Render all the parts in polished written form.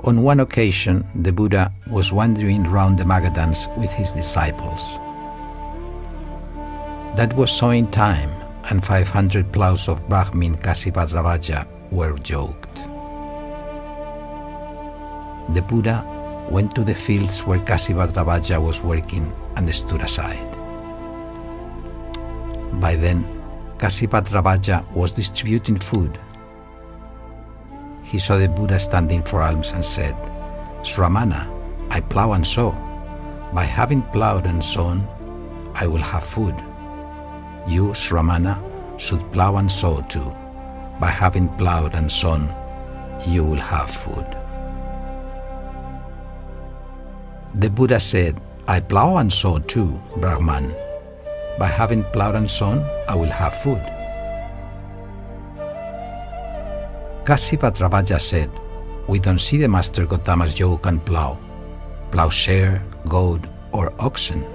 On one occasion, the Buddha was wandering round the Magadhans with his disciples. That was sowing time, and 500 ploughs of Brahmin Kasibhadravaja were yoked. The Buddha went to the fields where Kasibhadravaja was working and stood aside. By then, Kasibhadravaja was distributing food. He saw the Buddha standing for alms and said, "Sramana, I plow and sow. By having plowed and sown, I will have food. You, Sramana, should plow and sow too. By having plowed and sown, you will have food." The Buddha said, "I plow and sow too, Brahman. By having plowed and sown, I will have food." Kasibhadravaja said, "We don't see the Master Gotama's yoke and plow, plowshare, goad, or oxen."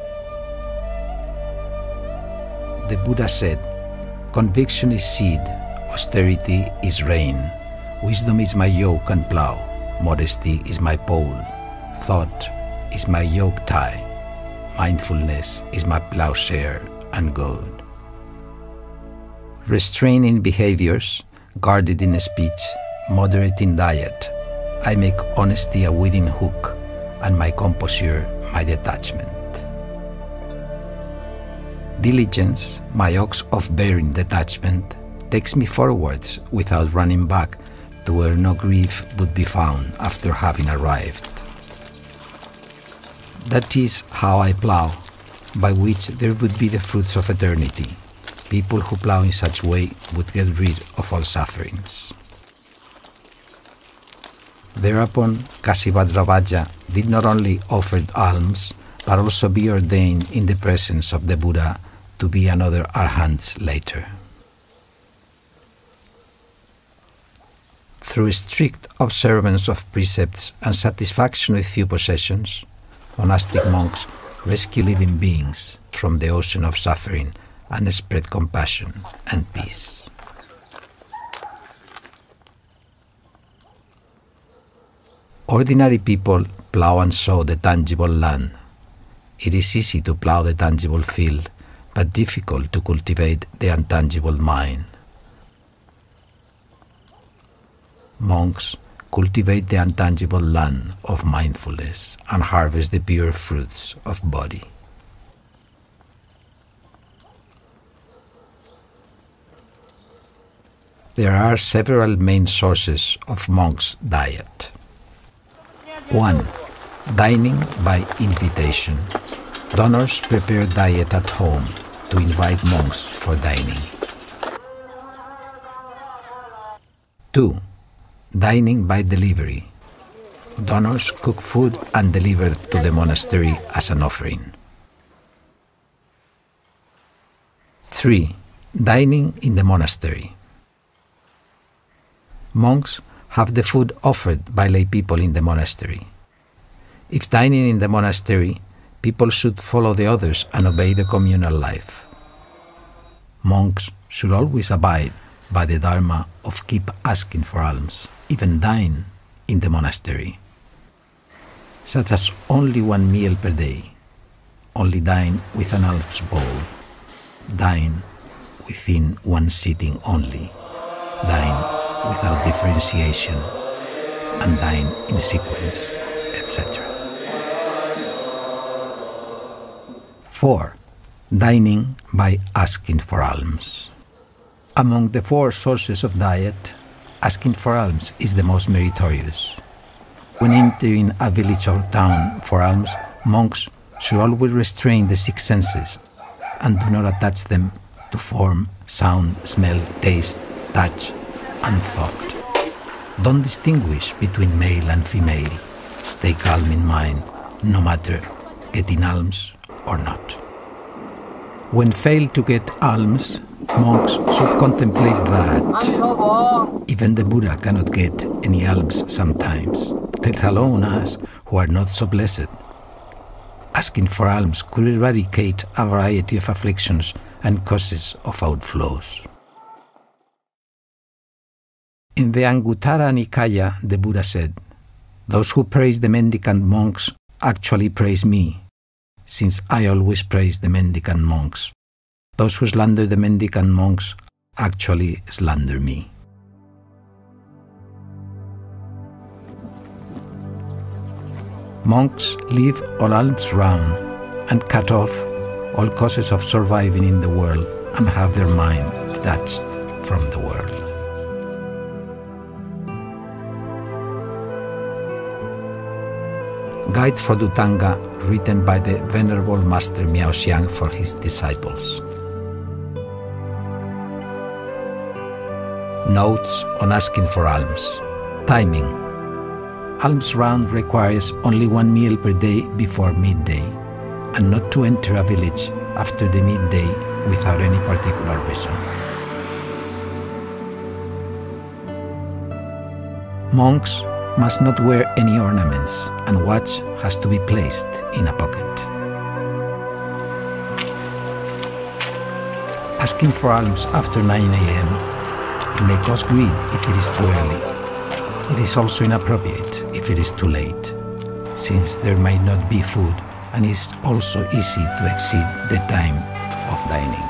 The Buddha said, "Conviction is seed, austerity is rain, wisdom is my yoke and plow, modesty is my pole, thought is my yoke tie, mindfulness is my plowshare and goad." Restrained in behaviors, guarded in speech, moderate in diet, I make honesty a wedding hook, and my composure my detachment. Diligence, my ox of bearing detachment, takes me forwards without running back to where no grief would be found after having arrived. That is how I plow, by which there would be the fruits of eternity. People who plow in such way would get rid of all sufferings. Thereupon, Kasibhadravaja did not only offer alms, but also be ordained in the presence of the Buddha to be another Arhant later. Through strict observance of precepts and satisfaction with few possessions, monastic monks rescue living beings from the ocean of suffering and spread compassion and peace. Ordinary people plow and sow the tangible land. It is easy to plow the tangible field, but difficult to cultivate the intangible mind. Monks cultivate the intangible land of mindfulness and harvest the pure fruits of body. There are several main sources of monks' diet. 1. Dining by invitation. Donors prepare diet at home to invite monks for dining. 2. Dining by delivery. Donors cook food and deliver it to the monastery as an offering. 3. Dining in the monastery. Monks have the food offered by lay people in the monastery. If dining in the monastery, people should follow the others and obey the communal life. Monks should always abide by the dharma of keep asking for alms, even dine in the monastery, such as only 1 meal per day, only dine with an alms bowl, dine within 1 sitting only, dine without differentiation, and dine in sequence, etc. 4. Dining by asking for alms. Among the 4 sources of diet, asking for alms is the most meritorious. When entering a village or town for alms, monks should always restrain the 6 senses and do not attach them to form, sound, smell, taste, touch, and thought. Don't distinguish between male and female. Stay calm in mind, no matter getting alms or not. When failed to get alms, monks should contemplate that even the Buddha cannot get any alms sometimes, let alone us who are not so blessed. Asking for alms could eradicate a variety of afflictions and causes of outflows. In the Anguttara Nikaya, the Buddha said, Those who praise the mendicant monks actually praise me, since I always praise the mendicant monks. Those who slander the mendicant monks actually slander me. Monks live all alms round and cut off all causes of surviving in the world and have their mind detached from the world. Guide for Dhutanga, written by the Venerable Master Miao Xiang for his disciples. Notes on asking for alms. Timing. Alms round requires only 1 meal per day before midday, and not to enter a village after the midday without any particular reason. Monks must not wear any ornaments, and watch has to be placed in a pocket. Asking for alms after 9 a.m. it may cause greed if it is too early. It is also inappropriate if it is too late, since there might not be food, and it is also easy to exceed the time of dining.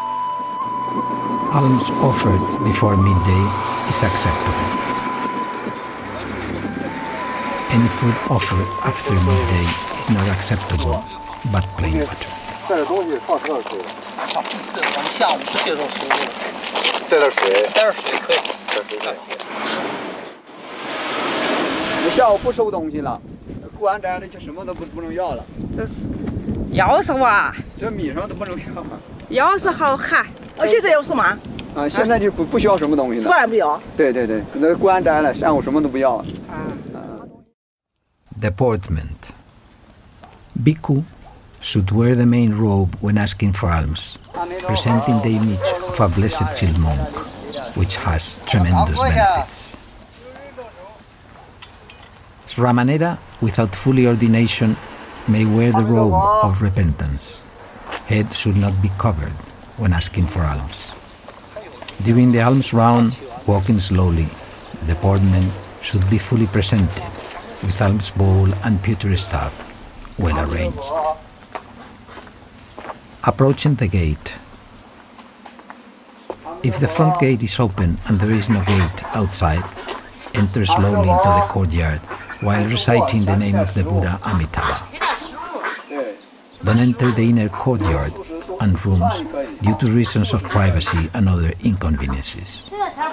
Alms offered before midday is acceptable. Any food offered after midday is not acceptable, but plain water. Deportment. Bhikkhu should wear the main robe when asking for alms, presenting the image of a blessed field monk, which has tremendous benefits. Sramanera, without fully ordination, may wear the robe of repentance. Head should not be covered when asking for alms. During the alms round, walking slowly, deportment should be fully presented, with alms bowl and pewter staff well arranged. Approaching the gate. If the front gate is open and there is no gate outside, enter slowly into the courtyard while reciting the name of the Buddha Amitabha. Don't enter the inner courtyard and rooms due to reasons of privacy and other inconveniences.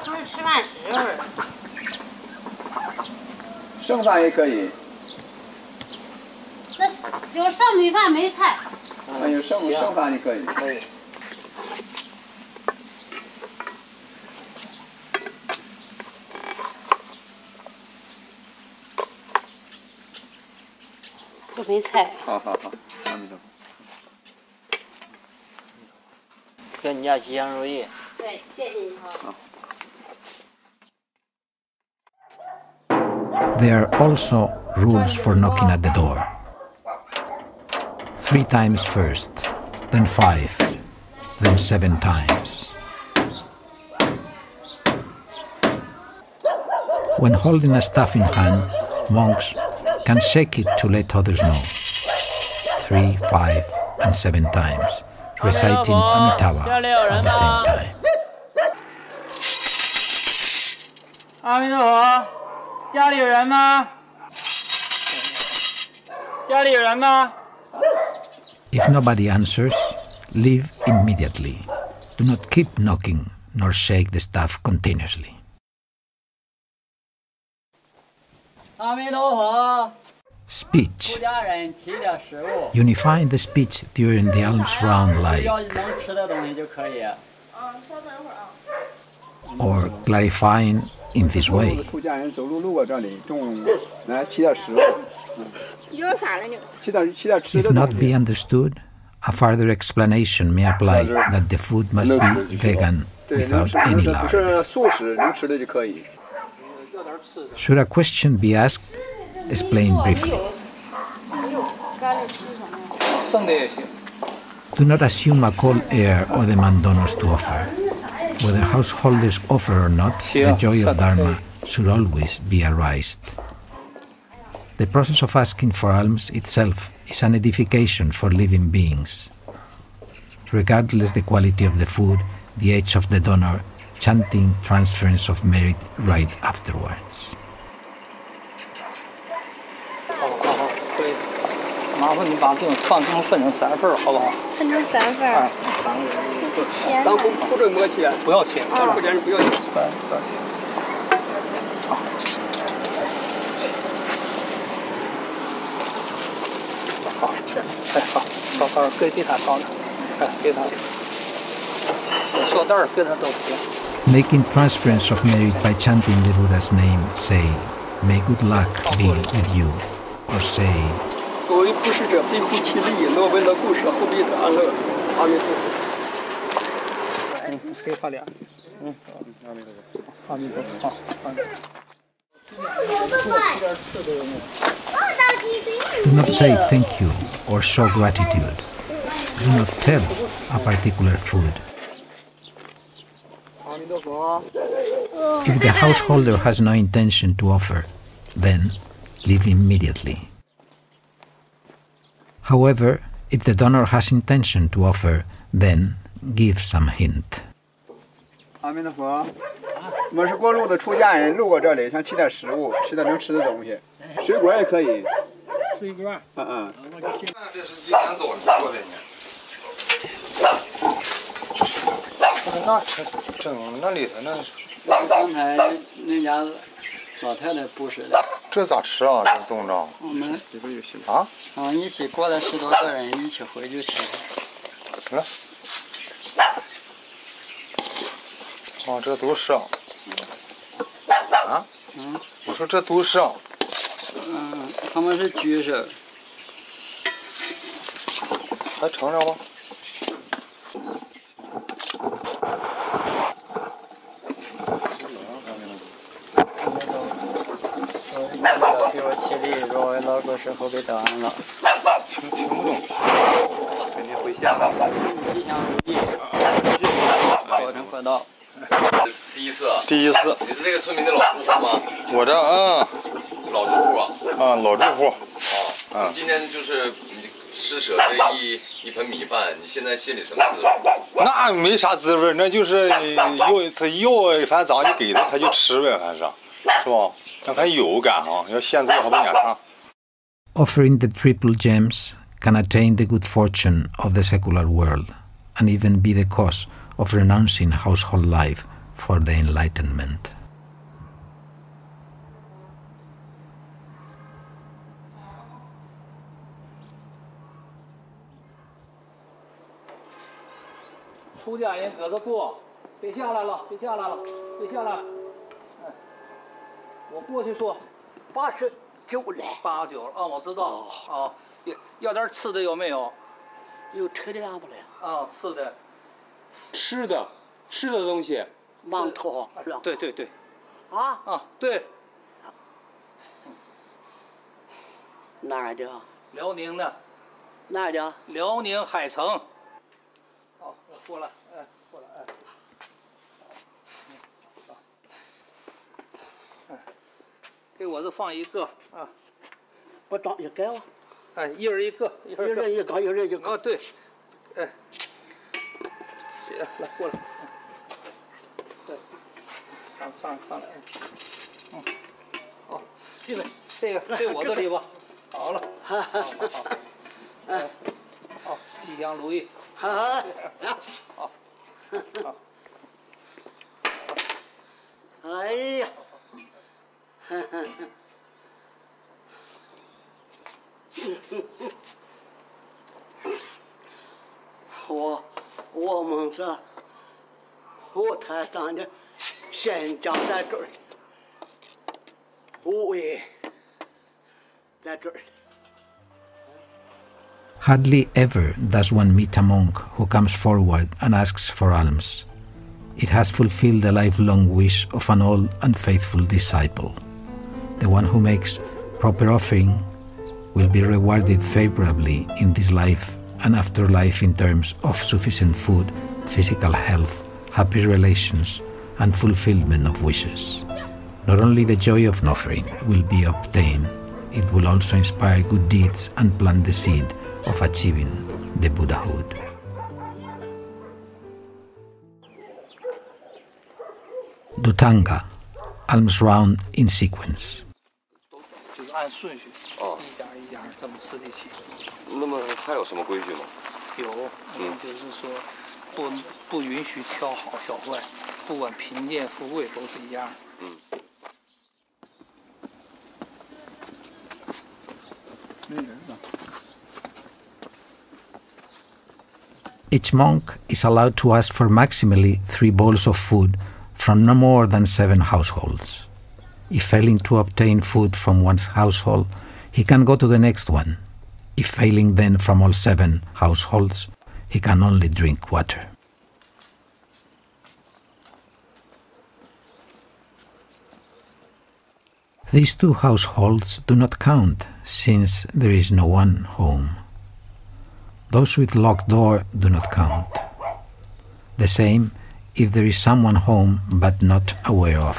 There are also rules for knocking at the door. 3 times first, then 5, then 7 times. When holding a staff in hand, monks can shake it to let others know. 3, 5, and 7 times, reciting Amitabha at the same time. If nobody answers, leave immediately. Do not keep knocking nor shake the staff continuously. Speech. Unifying the speech during the alms round like, or clarifying in this way. If not be understood, a further explanation may apply that the food must be vegan without any lard. Should a question be asked, explain briefly. Do not assume a cold air or demand donors to offer. Whether householders offer or not, the joy of Dharma should always be arised. The process of asking for alms itself is an edification for living beings. Regardless the quality of the food, the age of the donor, chanting transference of merit right afterwards. 麻烦你把这种饭汤分成3份，好不好？ 分成3份。 哎，3个人。 钱呢？ 不准摸钱，不要钱，不钱不要钱。好。好，哎好，到给他到那，哎给他。塑袋给他都行。 Making transference of merit by chanting the Buddha's name, say, "May good luck be with you," or say, 所谓布施者必乎其利，若为了故事，后必得安乐。阿弥陀佛。给他俩。阿弥陀佛。阿弥陀佛。好，阿弥陀佛。 Do not say thank you or show gratitude. Do not tell a particular food. If the householder has no intention to offer, then leave immediately. However, if the donor has intention to offer, then give some hint. 阿弥陀佛，我们是过路的出家人，路过这里，想吃点食物，吃点能吃的东西，水果也可以。 水果。 这是今天早上做的呢。那里头那。 刚才那家老太太布施的。 这咋吃啊？这粽子？ 我们啊？ 一起过来10多个人，一起回去吃。 来。哦，这都是啊。啊？我说这都是啊。 他们是居士。 还盛了吗？ 给我起立，若为老故事后被得安了。 听不懂，给你回向了。 吉祥如意，保证快到。 第一次。你是这个村民的老住户吗？ 我这老住户啊。 老住户。 今天就是你施舍这一盆米饭，你现在心里什么滋味？ 那没啥滋味，那就是他要，反正咋就给他，他就吃呗，反正是吧？让他有感啊，要现做还不眼看。 Offering the triple gems can attain the good fortune of the secular world, and even be the cause of renouncing household life for the Enlightenment. 出家人搁这过，别下来了，别下来了，别下来。哎，我过去说 89了。 89了啊，我知道啊。要点吃的有没有？ 有吃的不了。 啊，吃的。 吃的东西。 馒头是吧？ 对。对。 哪儿的？ 辽宁的。 哪儿的？ 辽宁海城。好，过来，过来，给我这放一个啊， 我装一个。 哎，一人一个， 一人一个。 啊，对，哎，行，来过来，对，上来，好，进来，这我这里吧，好了，好，好，吉祥如意。好， 哎呀，我们是佛台上的仙家在这儿，五位在这儿。 Hardly ever does one meet a monk who comes forward and asks for alms. It has fulfilled the lifelong wish of an old and faithful disciple. The one who makes proper offering will be rewarded favorably in this life and afterlife in terms of sufficient food, physical health, happy relations, and fulfillment of wishes. Not only the joy of an offering will be obtained, it will also inspire good deeds and plant the seed of achieving the Buddhahood. Dhutanga, alms round in sequence. 就是按顺序，一家一家这么吃得起。 那么还有什么规矩吗？ 有，就是说不允许挑好挑坏，不管贫贱富贵都是一样。 Each monk is allowed to ask for maximally 3 bowls of food from no more than 7 households. If failing to obtain food from one household, he can go to the next one. If failing then from all 7 households, he can only drink water. These 2 households do not count, since there is no one home. Those with locked door do not count. The same if there is someone home but not aware of.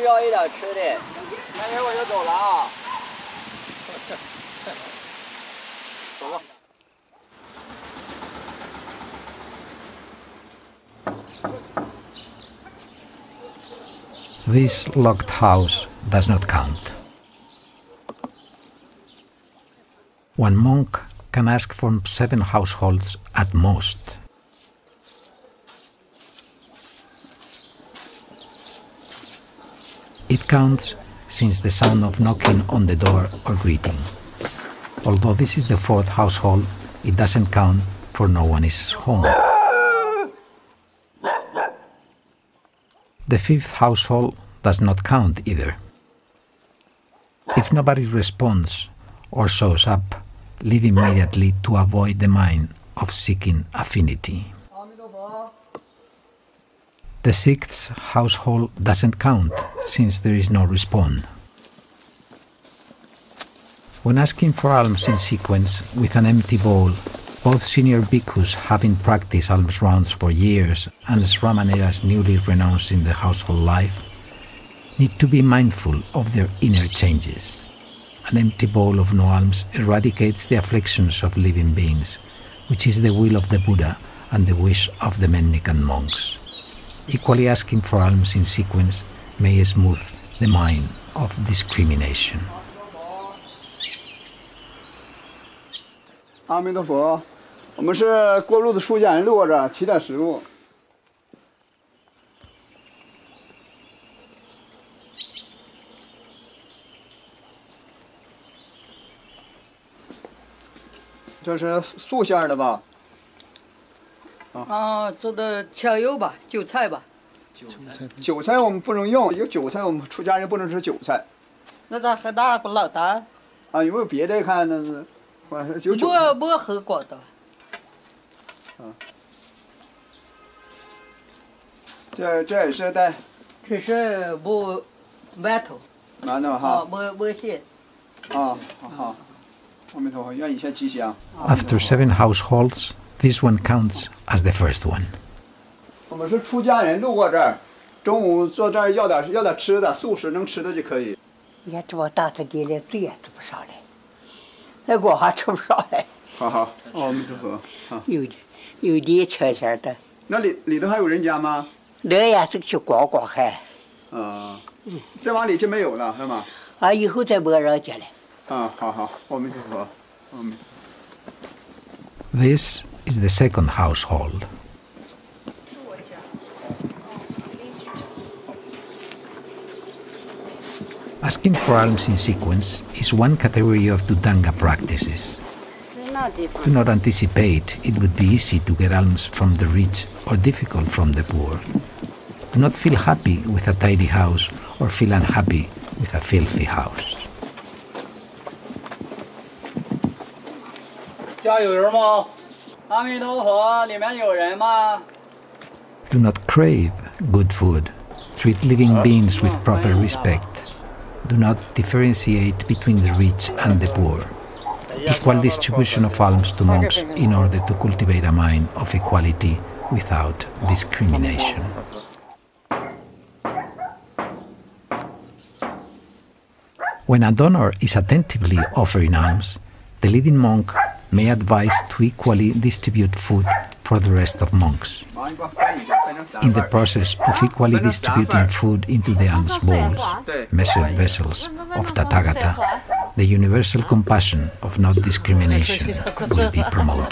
This locked house does not count. One monk can ask for 7 households at most. It counts since the sound of knocking on the door or greeting. Although this is the 4th household, it doesn't count, for no one is home. The 5th household does not count either. If nobody responds or shows up, leave immediately to avoid the mind of seeking affinity. The 6th household doesn't count, since there is no response. When asking for alms in sequence with an empty bowl, both senior bhikkhus having practiced alms rounds for years and sramaneras newly renounced in the household life need to be mindful of their inner changes. An empty bowl of no alms eradicates the afflictions of living beings, which is the will of the Buddha and the wish of the mendicant monks. Equally, asking for alms in sequence may smooth the mind of discrimination. 阿弥陀佛，我们是过路的出家人，路过这儿，起点食物。这是素馅儿的吧？ 这个香油吧，韭菜吧。 韭菜我们不能用，有韭菜我们出家人不能吃韭菜。 那咱喝哪个老大？ 有没有别的看？那是，有韭菜。 没喝过的。 这也是带。 这是不馒头。 馒头哈。 没馅。 好。阿弥陀佛，愿一切吉祥。 After 7 households, this one counts as the first one. 我们是出家人，路过这儿，中午坐这儿要点吃的，素食能吃的就可以。 你看这么大的地里，嘴也吃不上来，那我还吃不上来。 好，阿弥陀佛。 有点缺点的。 那里头还有人家吗？ 那也是去逛逛还。 再往里就没有了，是吗？ 以后再没人家了。 好，阿弥陀佛。 This is the 2nd household. Asking for alms in sequence is one category of Dhutanga practices. Do not anticipate it would be easy to get alms from the rich or difficult from the poor. Do not feel happy with a tidy house or feel unhappy with a filthy house. 家有人吗？阿弥陀佛，里面有人吗？ Do not crave good food. Treat living beings with proper respect. Do not differentiate between the rich and the poor. Equal distribution of alms to monks in order to cultivate a mind of equality without discrimination. When a donor is attentively offering alms, the leading monk may advise to equally distribute food for the rest of monks. In the process of equally distributing food into the alms bowls, measured vessels of Tathagata, the universal compassion of not discrimination will be promoted.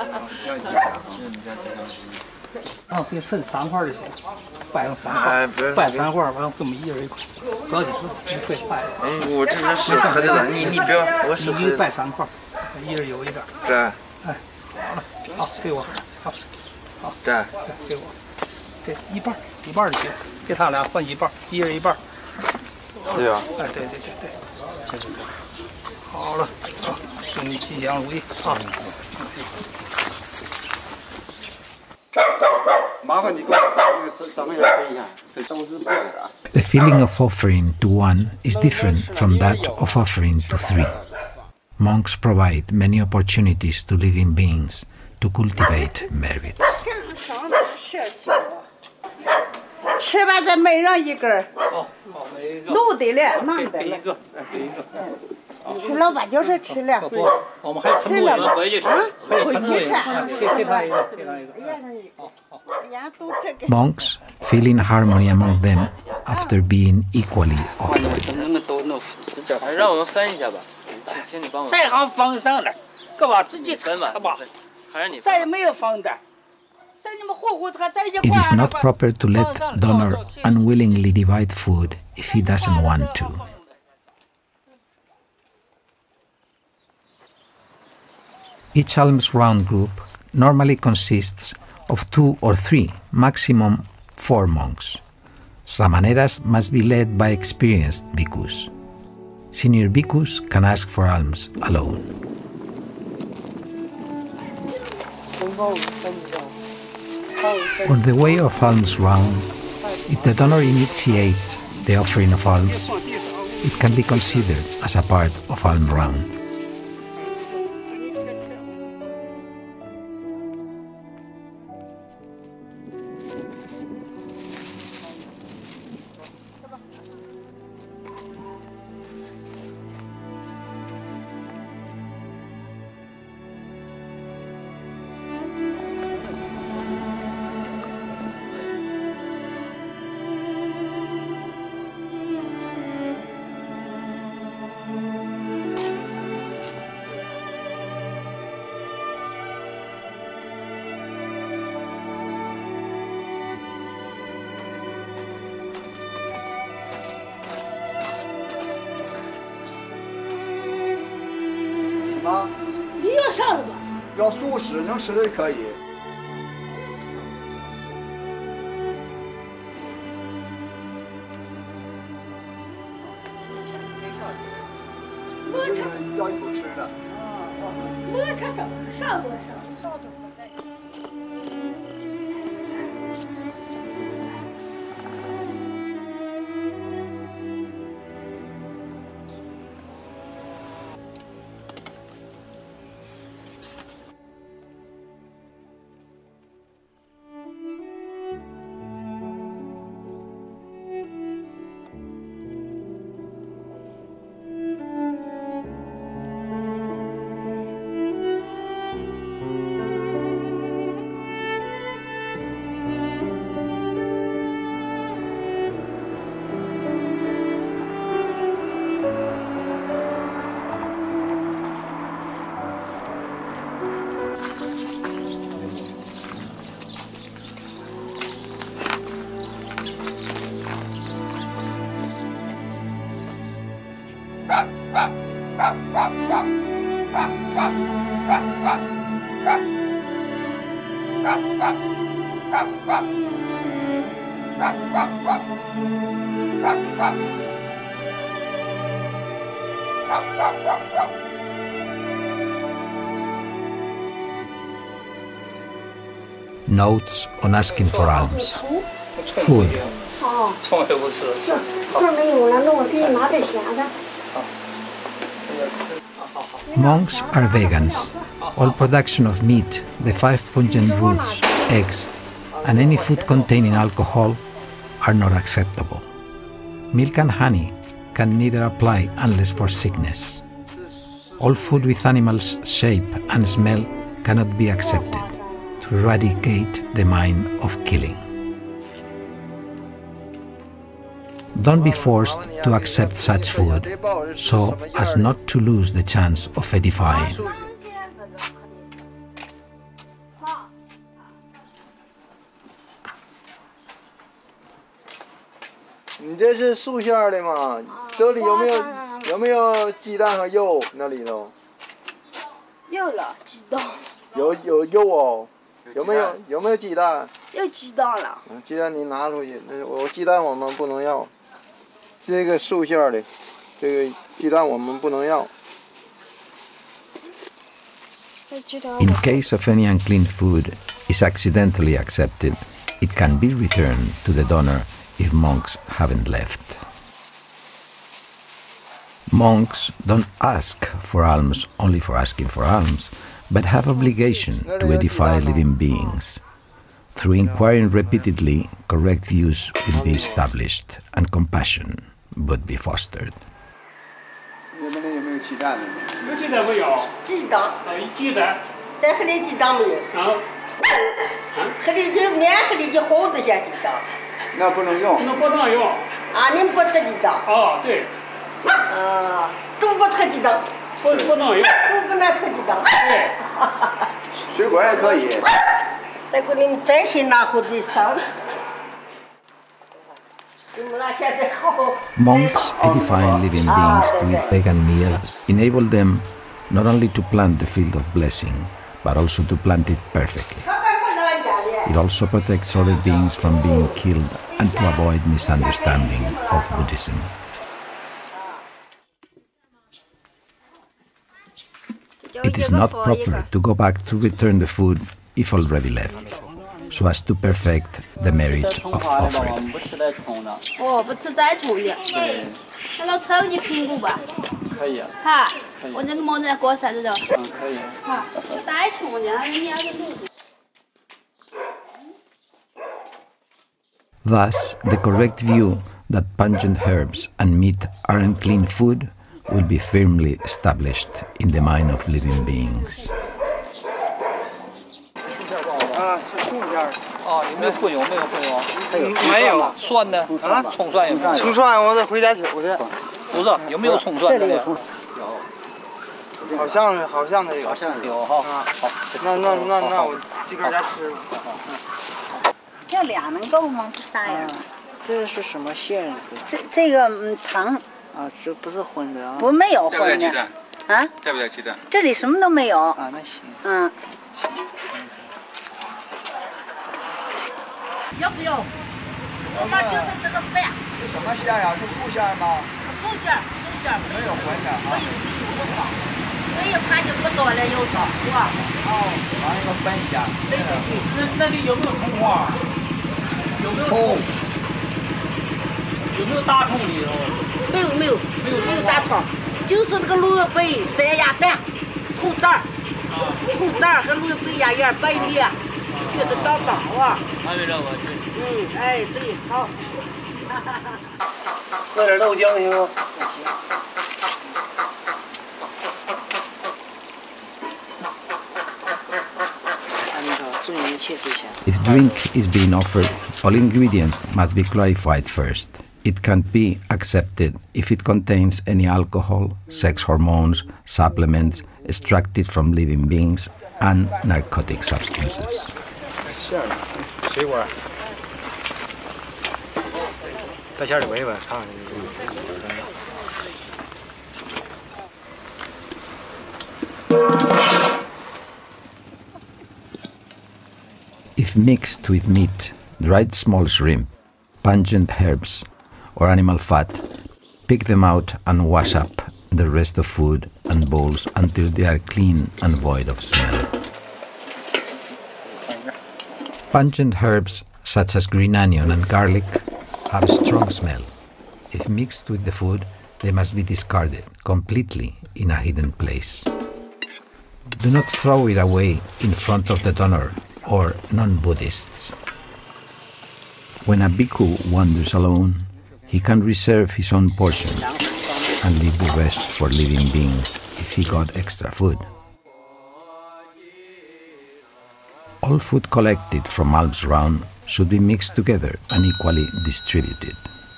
给你分3块就行，摆上3块，摆3块，完了给我们1人1块，不要紧，你会摆。 我这是舍不得，你不要，我舍不得。 你摆3块，1人有一点。 这。 哎，好了，好，给我，好，好， 这， 给我，对，一半就行，给他俩换一半，1人1半。 对呀。 哎，对，好了，好，祝你吉祥如意啊！ The feeling of offering to one is different from that of offering to 3. Monks provide many opportunities to living beings to cultivate merits. 吃完再每人1根，弄得了，拿的了。吃了吧，就是吃了。 我们还吃了回去吃，回去吃。给他一个。 Monks feel in harmony among them after being equally offered. 让我们分一下吧，请你帮我。 再行放上了，各把自己分吧，吧。 还是你。 再没有放的，在你们活他在一块。 It is not proper to let donor unwillingly divide food if he doesn't want to. Each alms round group normally consists of 2 or 3, maximum 4 monks. Sramaneras must be led by experienced bhikkhus. Senior bhikkhus can ask for alms alone. On the way of alms round, if the donor initiates the offering of alms, it can be considered as a part of alms round. Notes on asking for alms. Food. Monks are vegans. All production of meat, the 5 pungent roots, eggs, and any food containing alcohol are not acceptable. Milk and honey can neither apply unless for sickness. All food with animals' shape and smell cannot be accepted to eradicate the mind of killing. Don't be forced to accept such food so as not to lose the chance of edifying. 你这是素馅儿的吗？这里有没有鸡蛋和肉？那里头有了鸡蛋。 有肉哦，有没有鸡蛋？ 有鸡蛋了。 鸡蛋你拿出去，我鸡蛋我们不能要。这个素馅儿的，这个鸡蛋我们不能要。 In case of any unclean food is accidentally accepted, it can be returned to the donor if monks haven't left. Monks don't ask for alms only for asking for alms, but have obligation to edify living beings. Through inquiring repeatedly, correct views will be established and compassion would be fostered. 你们那有没有鸡蛋呢？ 有鸡蛋没有？ 鸡蛋。 鸡蛋。 咱喝的鸡蛋没有？ 啊。 喝的就面喝的就好多些鸡蛋。 那不能用。 那不能用。 啊，你们不吃鸡蛋？ 哦，对。 啊，都不吃鸡蛋。 不能用。 都不能吃鸡蛋。 对。 水果也可以。 那个你们再去拿回的上。 Monks edifying living beings to eat vegan meal enable them not only to plant the field of blessing, but also to plant it perfectly. It also protects other beings from being killed and to avoid misunderstanding of Buddhism. It is not proper to go back to return the food if already left, so as to perfect the merit of offering. 哦，不吃再虫的。对。那老抽你苹果吧。可以啊。哈。我这么着过啥子的？嗯，可以。哈，带虫的，你要是。 Thus, the correct view that pungent herbs and meat are unclean food will be firmly established in the mind of living beings. 啊，是葱馅儿。哦，有没有荤油？没有荤油。没有。蒜的啊？葱蒜有没有？葱蒜我得回家取去。不是，有没有葱蒜的？有。好像是有。好像有哈。啊，好。那我自个儿家吃。 这俩能够吗？不仨呀。 这是什么馅？ 这个糖。 啊，这不是荤的啊。 不，没有荤的。啊？ 带不带鸡蛋？ 这里什么都没有。 啊，那行。 嗯。 要不要？我们就是这个饭。 是什么馅呀？是素馅吗？ 素馅， 没有荤的啊。 没有它就不多了，有少是吧？ 哦，拿一个分一下。 对。 那里有没有葱花？有没有葱？有没有大葱里头？ 没有大葱，就是这个萝卜、山鸭蛋、土蛋和萝卜鸭叶白面。 这个当宝啊！ 还没让我吃。 哎，对，好。 喝点豆浆行吗？ If drink is being offered, all ingredients must be clarified first. It can't be accepted if it contains any alcohol, sex hormones, supplements extracted from living beings, and narcotic substances. 水果，到馅里闻一闻，看看。 If mixed with meat, dried small shrimp, pungent herbs, or animal fat, pick them out and wash up the rest of food and bowls until they are clean and void of smell. Pungent herbs such as green onion and garlic have a strong smell. If mixed with the food, they must be discarded completely in a hidden place. Do not throw it away in front of the donor or non-Buddhists. When a bhikkhu wanders alone, he can reserve his own portion and leave the rest for living beings if he got extra food. All food collected from alms round should be mixed together and equally distributed.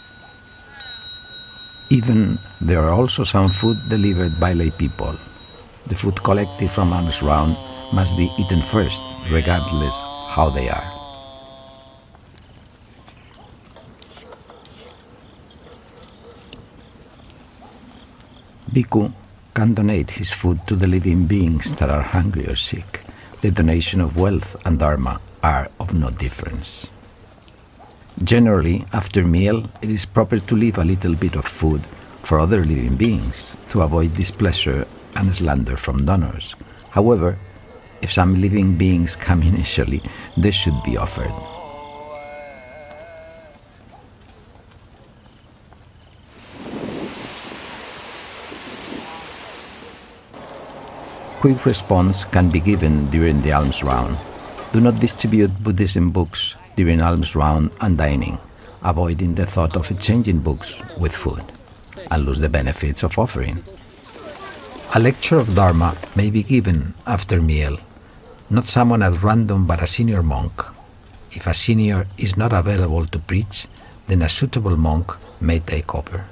Even there are also some food delivered by lay people. The food collected from alms round must be eaten first, regardless how they are. Bhikkhu can donate his food to the living beings that are hungry or sick. The donation of wealth and dharma are of no difference. Generally, after meal, it is proper to leave a little bit of food for other living beings to avoid displeasure and slander from donors. However, if some living beings come initially, they should be offered. Quick response can be given during the alms round. Do not distribute Buddhism books during alms round and dining, avoiding the thought of exchanging books with food, and lose the benefits of offering. A lecture of Dharma may be given after meal, not someone at random but a senior monk. If a senior is not available to preach, then a suitable monk may take over.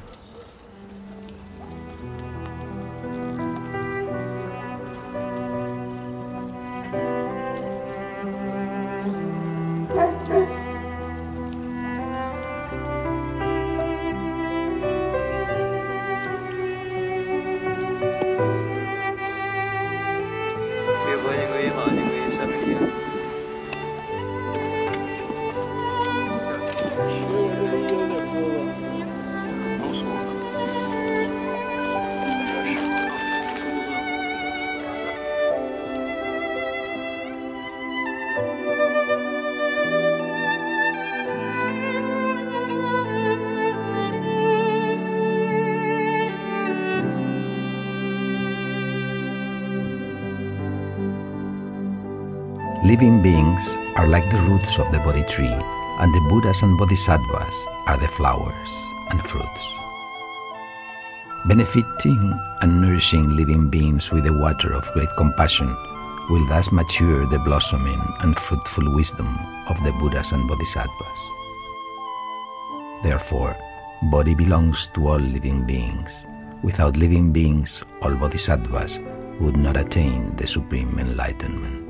Living beings are like the roots of the Bodhi tree, and the Buddhas and Bodhisattvas are the flowers and fruits. Benefiting and nourishing living beings with the water of great compassion will thus mature the blossoming and fruitful wisdom of the Buddhas and Bodhisattvas. Therefore, Bodhi belongs to all living beings. Without living beings, all Bodhisattvas would not attain the supreme enlightenment.